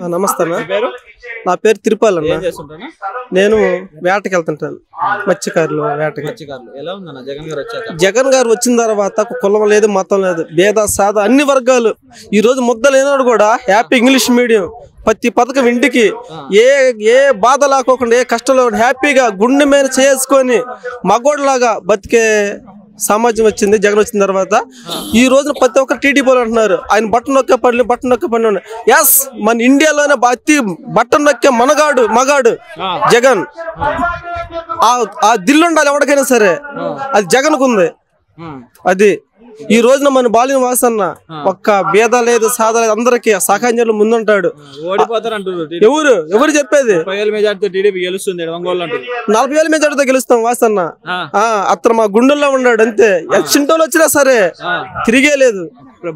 నమస్తే నా పేరు తిరుపతి అన్న. నేను వేటకి వెళ్తుంటాను, మత్స్యకారులు వేటకి. జగన్ గారు వచ్చిన తర్వాత కులం లేదు, మతం లేదు, భేద సాద అన్ని వర్గాలు ఈ రోజు ముద్ద లేనాడు కూడా హ్యాపీ ఇంగ్లీష్ మీడియం ప్రతి పథకం ఇంటికి ఏ బాధ లేకోకుండా ఏ కష్టంలో హ్యాపీగా గుండె మీద చేసుకొని మగోడ్లాగా బతికే సమాజం వచ్చింది జగన్ వచ్చిన తర్వాత. ఈ రోజున ప్రతి ఒక్కరు టీడీపీలు అంటున్నారు ఆయన బట్టన్ నొక్కే పనులు. ఎస్, మన ఇండియాలోనే అతి బట్టన్ నొక్కే మగాడు జగన్. ఆ దిల్లు ఉండాలి ఎవరికైనా సరే, అది జగన్కు ఉంది. అది ఈ రోజున మన బాలిన వాసన్న ఒక్క భేద లేదు సాధ లేదు, అందరికి సహాయం ముందుంటాడు. ఎవరు చెప్పేది 40,000 మెజార్టీతో గెలుస్తాం వాసన్న. అతను మా గుండెల్లో ఉన్నాడు అంతే. చింటోలు వచ్చినా సరే తిరిగే లేదు.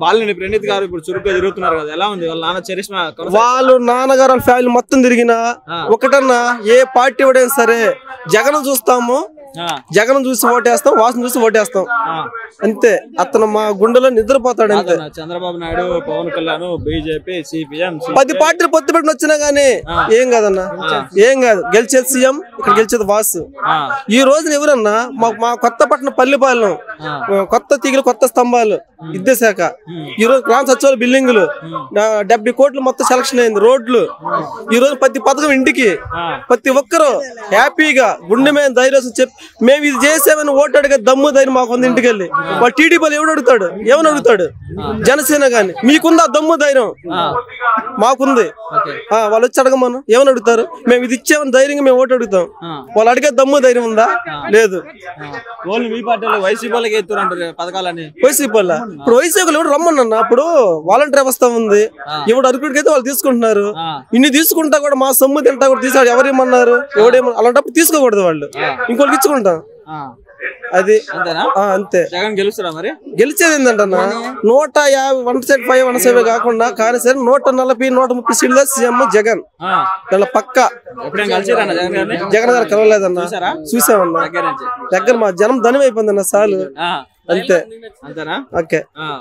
వాళ్ళు నాన్నగారు వాళ్ళ ఫ్యామిలీ మొత్తం తిరిగినా ఒకటన్నా ఏ పార్టీ ఇవ్వడం సరే జగన్ చూస్తాము, జగన్ చూసి ఓటేస్తాం, వాసన చూసి ఓటేస్తాం అంతే. అతను మా గుండెలో నిద్రపోతాడు అంతే. చంద్రబాబు నాయుడు, పవన్ కళ్యాణ్, బీజేపీ, సిపిఎం 10 పార్టీలు పొత్తు పెట్టిన వచ్చినా గానీ ఏం కాదన్నా, ఏం కాదు. గెలిచేది సీఎం, ఇక్కడ గెలిచేది వాసు. ఈ రోజున ఎవరన్నా మా కొత్తపట్నం పల్లిపాలెం కొత్త తీగలు, కొత్త స్తంభాలు, విద్యాశాఖ, ఈ రోజు గ్రామ సచివాలయ బిల్డింగులు 70 కోట్లు మొత్తం సెలక్షన్ అయింది. రోడ్లు ఈ రోజు ప్రతి పథకం ఇంటికి ప్రతి ఒక్కరు హ్యాపీగా గుండె మీద ధైర్యం చెప్పి మేము ఇది చేసామని ఓటు అడిగే దమ్ము ధైర్యం మాకుంది. ఇంటికి వెళ్ళి వాళ్ళు టీడీపీలు ఏమని అడుగుతాడు జనసేన గాని, మీకుందా దమ్ము ధైర్యం? మాకుంది. వాళ్ళు వచ్చి అడగమను, ఏమని అడుగుతారు? మేము ఇది ఇచ్చామని ధైర్యంగా మేము ఓటు అడుగుతాం. వాళ్ళు అడిగే దమ్ము ధైర్యం ఉందా? లేదు. వైసీపీ ఇప్పుడు వైసీపీలు ఎవరు రమ్మన్నా, ఇప్పుడు వాలంటీర్ వ్యవస్థ ఉంది, ఇప్పుడు అరుకుడికి అయితే వాళ్ళు తీసుకుంటున్నారు. ఇన్ని తీసుకుంటా కూడా మా సొమ్ము తింటా కూడా తీసాడు. ఎవరేమన్నారు? ఎవడేమన్నా అలాంటప్పుడు తీసుకోకూడదు. వాళ్ళు ఇంకోళ్ళకి ఇచ్చుకుంటాం. అది అంతే. జగన్ గెలుస్తారా మరి? గెలిచేది ఏంటంటన్నా 150 175 170 కాకుండా కానీ సరే 140 130 సీట్లు సీఎం జగన్. దాని పక్క జగన్ గారు కలవలేదన్నా, చూసామన్నా. దగ్గర మా జనం ధనం అయిపోయిందన్న సార్లు అంతే. ఓకే.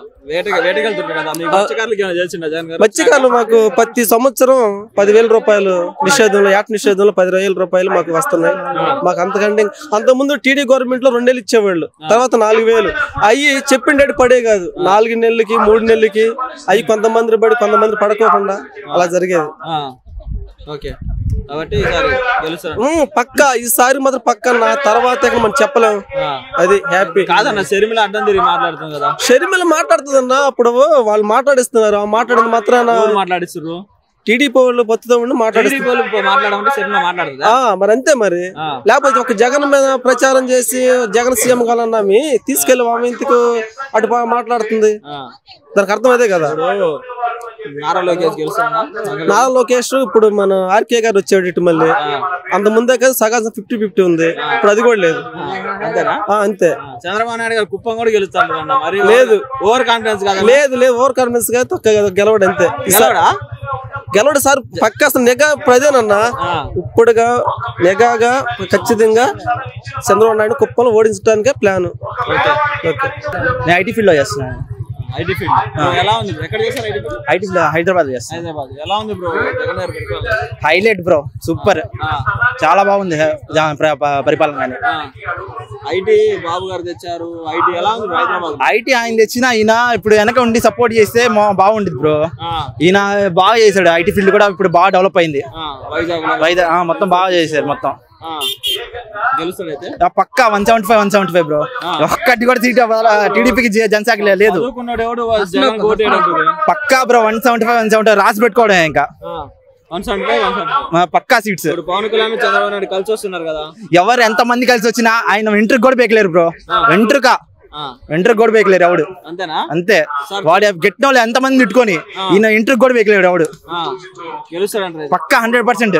మత్స్యకారులు మాకు ప్రతి సంవత్సరం 10,000 రూపాయలు నిషేధంలో, యాట్ నిషేధంలో 10,000 రూపాయలు మాకు వస్తున్నాయి. మాకు అంతకంటే అంతకుముందు టీడీ గవర్నమెంట్ లో 2 నెలలు ఇచ్చేవాళ్ళు, తర్వాత 4,000. అవి చెప్పిన డేట్ పడే కాదు, 4 నెలలకి 3 నెలలకి అవి కొంతమంది పడి కొంతమంది పడకోకుండా అలా జరిగేది. పక్క ఈసారి మాత్రం పక్క తర్వాత మనం చెప్పలేము. అది హ్యాపీ కాదన్న. షర్మిల అడ్డం తిరిగి మాట్లాడుతుంది కదా. షర్మిల మాట్లాడుతుందన్నా, అప్పుడు వాళ్ళు మాట్లాడిస్తున్నారు. మాట్లాడిన మాత్రాన మాట్లాడిస్తారు టీడీపీ వాళ్ళు పొత్తుతో ఉండి మాట్లాడుతుంది. మరి అంతే. మరి లేకపోతే ఒక జగన్ మీద ప్రచారం చేసి జగన్ సీఎం కావాలన్నా తీసుకెళ్ళి మా ఇంటికి అటు మాట్లాడుతుంది. దానికి అర్థం అదే కదా. నారా లోకేష్ ఇప్పుడు మన ఆర్కే గారు వచ్చాడు ఇటు. మళ్ళీ అంత ముందే కదా సగం 50-50 ఉంది, ఇప్పుడు అది కూడా లేదు. అంతే. చంద్రబాబు నాయుడు గారు కుప్పం కూడా గెలుస్తాడు. లేదు, ఓవర్ కాన్ఫిడెన్స్ ఓవర్ కాన్ఫిడెన్స్ గా గెలవడు అంతే. గెలవడు సార్ పక్క. అసలు నెగా ప్రజేనన్నా ఇప్పుడుగా నెగాగా ఖచ్చితంగా చంద్రబాబు నాయుడు కుప్పంలో ఓడించడానికే ప్లాన్. నేను ఐటీ ఫీల్డ్ లో చేస్తున్నాను. హైదరాబాద్ హైలైట్ బ్రో, సూపర్, చాలా బాగుంది పరిపాలన. ఐటీ బాబు గారు తెచ్చారు. ఐటీ ఎలా ఉంది హైదరాబాద్? ఐటీ ఆయన తెచ్చినా ఈయన ఇప్పుడు వెనక ఉండి సపోర్ట్ చేస్తే బాగుండేది బ్రో. ఈయన బాగా చేశాడు. ఐటీ ఫీల్డ్ కూడా ఇప్పుడు బాగా డెవలప్ అయింది. వైజాగ్ మొత్తం బాగా చేశారు. మొత్తం పక్కా 175 బ్రో. ఒక్కటి కూడా సీట్ టీడీపీకి జనశాఖ లేదు. పక్కా బ్రో 175 రాసి పెట్టుకోవడం ఇంకా పక్కా సీట్స్. పవన్ కళ్యాణ్, చంద్రబాబు నాయుడు కలిసి వస్తున్నారు కదా. ఎవరు ఎంత మంది కలిసి వచ్చినా ఆయన ఇంటర్కి కూడా బేకలేరు బ్రో. ఇంటర్ కూడా బేకలేరు ఎవడు. అంతే. వాడు గెట్టిన వాళ్ళు ఎంత మంది తిట్టుకొని ఈయన ఇంటర్ కూడా బేకలేడు ఎవడు. పక్కా 100%.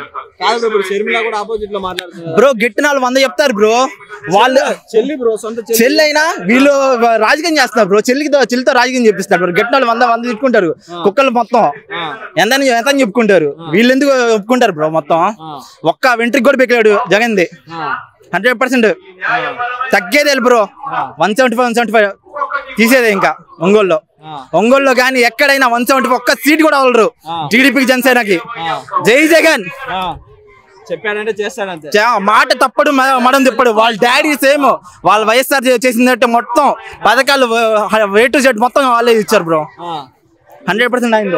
బ్రో గెట్టిన వాళ్ళు 100 చెప్తారు బ్రో. వాళ్ళు చెల్లి అయినా వీళ్ళు రాజకీయం చేస్తున్నారు బ్రో. చెల్లితో రాజకీయం చెప్పిస్తారు బ్రో. గెట్టిన వాళ్ళు 100 తిట్టుకుంటారు. కుక్కలు మొత్తం ఎంత చెప్పుకుంటారు. వీళ్ళు ఎందుకు ఒప్పుకుంటారు బ్రో? మొత్తం ఒక్క వెంట్రికి కూడా బేకలేడు జగన్ది. 100% తగ్గేది బ్రో. 175 తీసేదే ఇంకా ఒంగోలులో కానీ ఎక్కడైనా 170 ఒక్క సీట్ కూడా వదలరు టీడీపీకి జనసేనకి. జై జగన్ చెప్పాడంటే చేస్తాడంతే. మాట తప్పడు మడం తిప్పడు. వాళ్ళ డాడీ సేమ్ వాళ్ళ వైఎస్ఆర్ చేసిందంటే మొత్తం పథకాలు A to Z మొత్తం వాళ్ళే ఇచ్చారు బ్రో. 100%